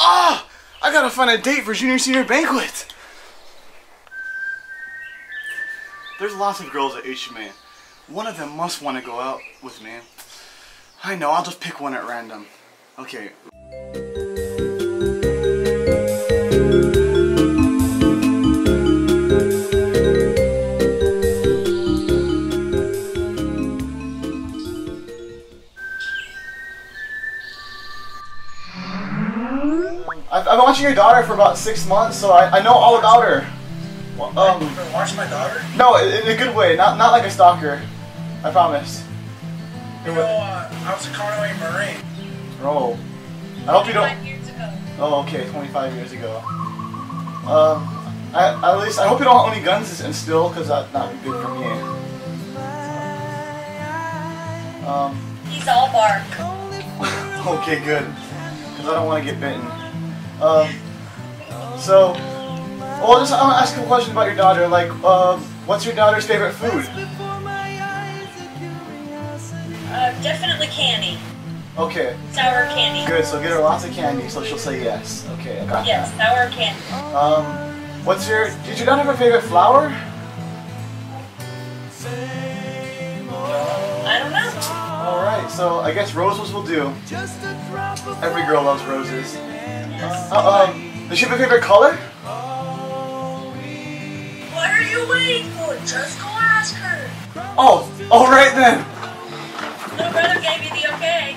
Ah! I gotta find a date for junior senior banquet. There's lots of girls at HMA. One of them must want to go out with me. I know, I'll just pick one at random. Okay. I've been watching your daughter for about 6 months, so I know all about her. You've been watching my daughter? No, in a good way, not like a stalker. I promise. You know, I was a Conway Marine. Oh. I hope you don't... 25 years ago. Oh, okay, 25 years ago. At least, I hope you don't own any guns and still, because that'd not be good for me. He's all bark. Okay, good. Because I don't want to get bitten. So... Well, I'm gonna ask you a question about your daughter. Like, what's your daughter's favorite food? Definitely candy. Okay. Sour candy. Good. So get her lots of candy, so she'll say yes. Okay, I got Yes, that. sour candy. Did your daughter have a favorite flower? I don't know. All right. So I guess roses will do. Every girl loves roses. Yes. Does she have a favorite color? What are you waiting for? Just go ask her. Oh, all right then. Little brother gave you the okay.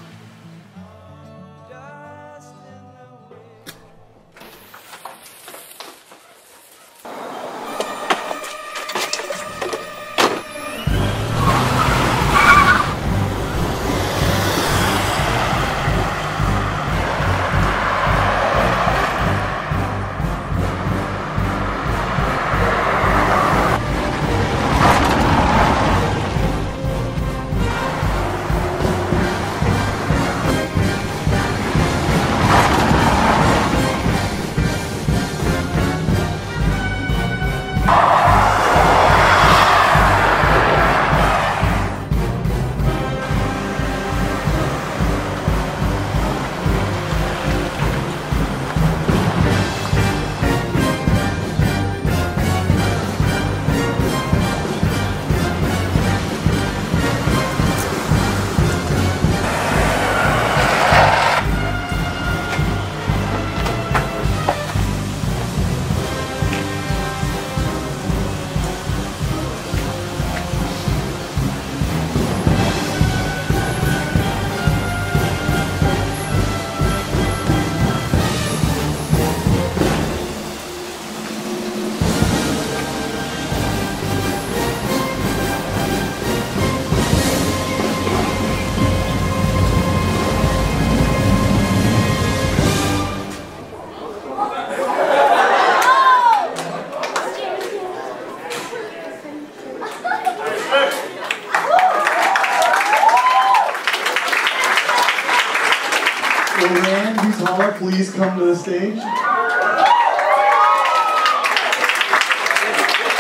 Raeann, who's taller, please come to the stage.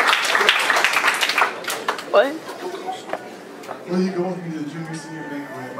What? Will you go with me to the junior senior banquet?